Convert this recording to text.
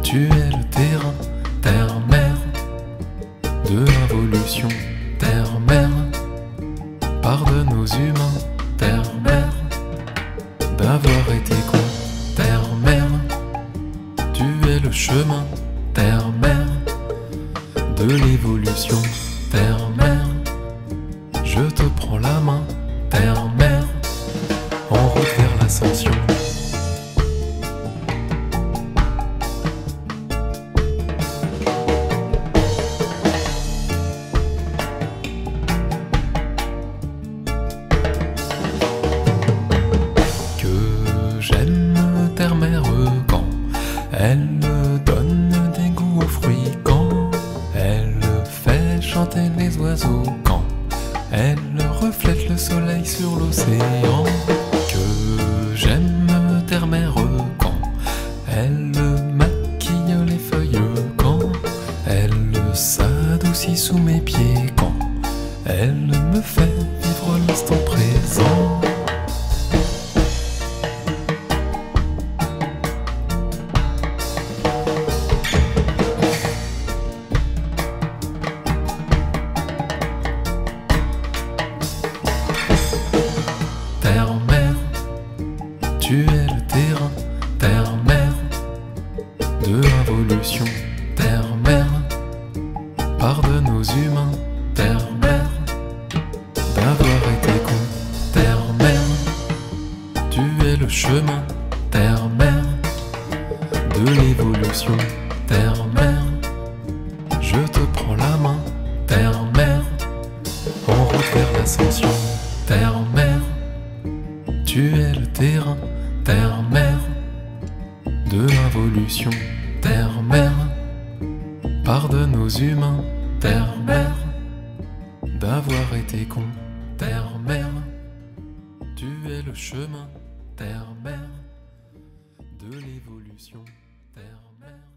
Tu es le terrain, terre-mer, de l'involution, terre-mer, part de nos humains, terre-mer, d'avoir été con, terre-mer. Tu es le chemin, terre-mer, de l'évolution, terre-mer. Je te prends la main, terre-mer, en route vers l'ascension. J'aime terre-mer quand elle donne des goûts aux fruits, quand elle fait chanter les oiseaux, quand elle reflète le soleil sur l'océan. Que j'aime terre-mer quand elle maquille les feuilles, quand elle s'adoucit sous mes pieds, quand elle me fait vivre l'instant présent. Terre-mer, tu es le terrain, terre-mer, de l'involution, terre-mer, part de nos humains, terre-mer, d'avoir été con, terre-mer. Tu es le chemin, terre-mer, de l'évolution, terre-mer. Je te prends la main, terre-mer, en route vers l'ascension, terre-mer. Tu es le terrain, terre-mer, de l'involution, terre-mer, part de nos humains, terre-mer, d'avoir été con, terre-mer. Tu es le chemin, terre-mer, de l'évolution, terre-mer.